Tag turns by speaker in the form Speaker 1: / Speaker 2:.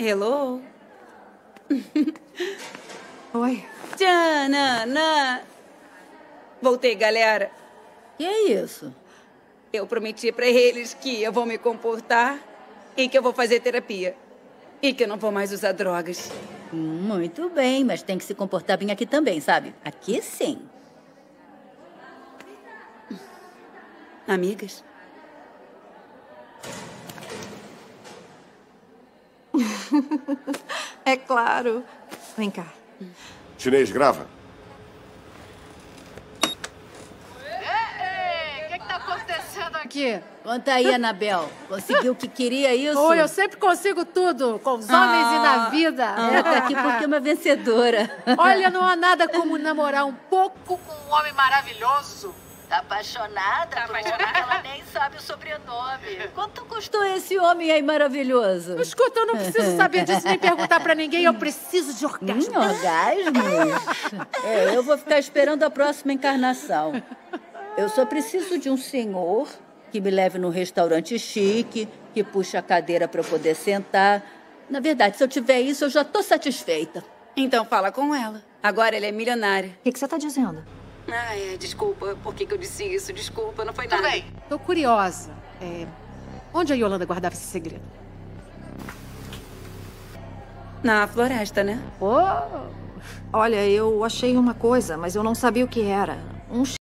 Speaker 1: Hello?
Speaker 2: Oi.
Speaker 1: Tchananã. Voltei, galera.
Speaker 3: Que é isso?
Speaker 1: Eu prometi pra eles que eu vou me comportar e que eu vou fazer terapia. E que eu não vou mais usar drogas.
Speaker 3: Muito bem, mas tem que se comportar bem aqui também, sabe? Aqui sim.
Speaker 1: Amigas?
Speaker 2: É claro. Vem cá.
Speaker 4: Chinês, grava.
Speaker 5: Ei, o que tá acontecendo aqui?
Speaker 3: Conta aí, Anabel. Conseguiu o que queria, isso?
Speaker 5: Oi, eu sempre consigo tudo, com os homens e na vida.
Speaker 3: Ela tá aqui porque é uma vencedora.
Speaker 5: Olha, não há nada como namorar um pouco com um homem maravilhoso.
Speaker 3: Tá apaixonada por um homem que ela nem sabe o sobrenome. Quanto custou esse homem aí maravilhoso?
Speaker 5: Escuta, eu não preciso saber disso nem perguntar pra ninguém. Eu preciso de orgasmo.
Speaker 3: Orgasmos? Eu vou ficar esperando a próxima encarnação. Eu só preciso de um senhor que me leve num restaurante chique, que puxe a cadeira pra eu poder sentar. Na verdade, se eu tiver isso, eu já tô satisfeita.
Speaker 1: Então fala com ela. Agora ela é milionária.
Speaker 2: O que você tá dizendo?
Speaker 1: Desculpa. Por que eu disse isso? Desculpa, não foi
Speaker 5: Tudo
Speaker 1: nada.
Speaker 5: bem. Tô curiosa. Onde a Yolanda guardava esse segredo?
Speaker 1: Na floresta, né?
Speaker 2: Olha, eu achei uma coisa, mas eu não sabia o que era. Um